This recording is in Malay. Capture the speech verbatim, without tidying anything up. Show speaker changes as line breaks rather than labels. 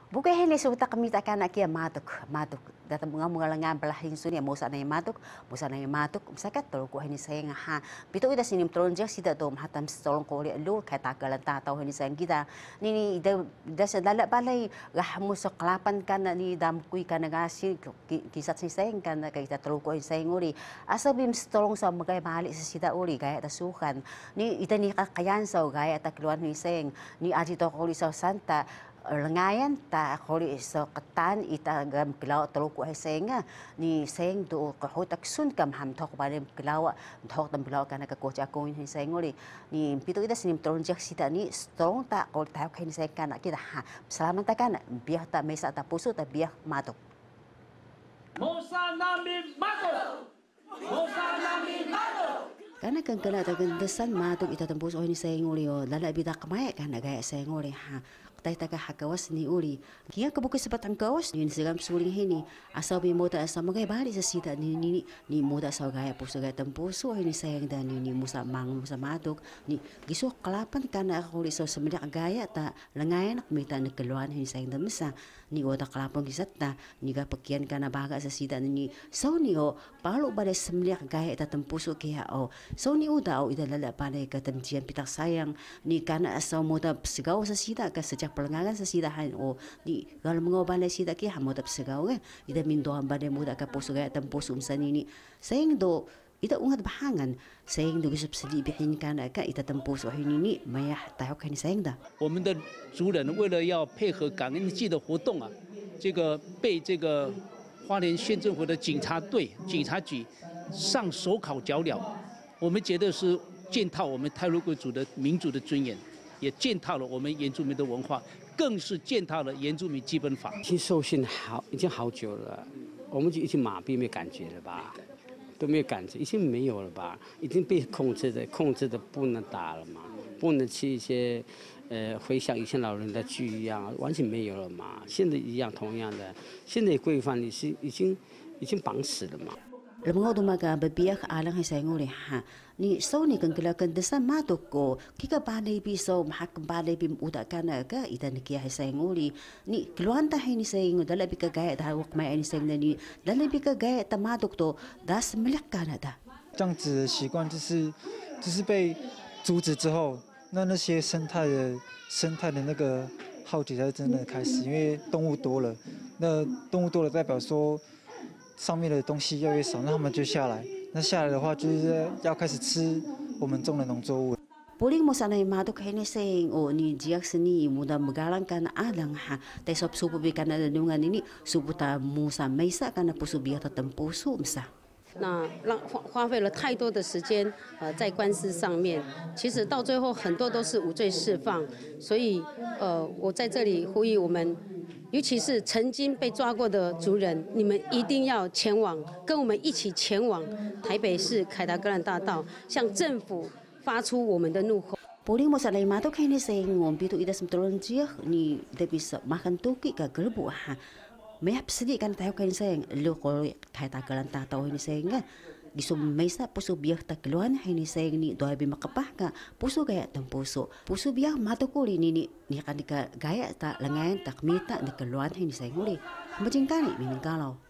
Bukan hanya suta kami takkan nak kia matuk matuk datang bunga bunga lengan belah hinsu ni musa na matuk musa na matuk misalkan tolong ko hini sayang ha pito ida sinim tolong je sida dom hatam tolong ko li lu kata galan ta tahu hini sayang kita ni ni ida ida sedala balai rah musa kelapan kan ni dam kui kan ngasi kisah si sayang kan kita tolong ko hini sayang uri asa bim tolong sa magai balik sida uri gaya ta sukan ni ida ni kakayan sa gaya ta keluar ni sayang ni aji to ko li sa santa lengayan ta koli so ketan ita gam kelau teluku ai senga ni seng tu ko hotak sun kam ham thok bare kelau thok tam kelau kana ka ko cha ko ni seng oli ni pitu ida sinim tolong jak sita ni strong ta ko ta khain seng kana kita ha selamat ta kana biah ta mesa ta pusu ta biah matuk
Musa nami matuk Musa nami matuk
karena kan kena tagan desan matuk ita tembus oh ni seng oli oh lala bita kamae kana gaya seng oli ha tay taga hakawas ni uli kia kebuka sepat angkawas ni segam suling hini asal bi moda asal magai balik sesida ni ni ni moda asal gaya puso gaya tempuso ini sayang dan ni ni musa mang musa matuk ni giso kelapan kana aku liso semenyak gaya ta lengayan nak mita ni keluan ini sayang dan mesa ni oda kelapan gisat ta ni ga pekian kana baga sesida ni so ni o palu balik semenyak gaya ta tempuso kia o so ni uda o ida lala balik ka temjian pitak sayang ni kana asal moda segau sesida ka sejak pelengangan sesidahan oh di kalau mengoban sida ki hamo tap segau ke ida mindo hamba de muda ka puso gaya tempuso umsan ini sayang do ida ungat bahangan sayang do gisap sedi bihin kana ka ida tempuso ini ni mayah tahu kan sayang da
我们的族人为了要配合感恩季的活动啊，这个被这个花莲县政府的警察队、警察局上手铐脚镣，我们觉得是践踏我们太鲁阁族的民族的尊严。 也践踏了我们原住民的文化，更是践踏了原住民基本法。
已经受训好，已经好久了，我们就已经麻痹没感觉了吧？都没有感觉，已经没有了吧？已经被控制的，控制的不能打了嘛，不能去一些，呃，回想以前老人的剧一样，完全没有了嘛。现在一样，同样的，现在规范你是已经已经绑死了嘛。
Lemang tu maga bebiak alang hai sayang oleh ha ni so ni kan kala kan desa matuk ko kika balai bi so mahak balai bi uda kana ka ida ni kia hai sayang oleh ni keluan ta hai ni sayang dala bi ka gaya da wak mai ni sayang ni dala bi ka gaya ta matuk to das melek kana da
这样子的习惯就是就是被阻止之后，那那些生态的生态的那个浩劫才真的开始，因为动物多了，那动物多了代表说。 上面的东西越来越少，那他们就下来。那下来的话，就是要开始吃我们种的农作物。
Poling mo sana matuk hai ni sayang o ni jiak seni muda magalang kana alang ha tai sop supu bi kana dungan ini supu ta musa meisa kana pusu biar ta tempusu msa.
那让花花费了太多的时间，呃，在官司上面，其实到最后很多都是无罪释放，所以，呃，我在这里呼吁我们，尤其是曾经被抓过的族人，你们一定要前往，跟我们一起前往台北市凯达格兰大道，向政府发出我们的怒吼。
Poling mo sana matuk hai ni sayang ngom pitu ida semtolon jiak ni ida bisa makan tuki ka gerbu ha. Mayap sedih kan tahu kan sayang lu kalau kata kalan tak tahu ini sayang kan gisum mesa pusu biak tak keluan ini sayang ni doa bi makapah ka pusu gaya tem pusu pusu biak matu kuli ni ni ni kan dika gaya tak lengan tak mita ni keluan ini sayang uli macam kan ni minang kalau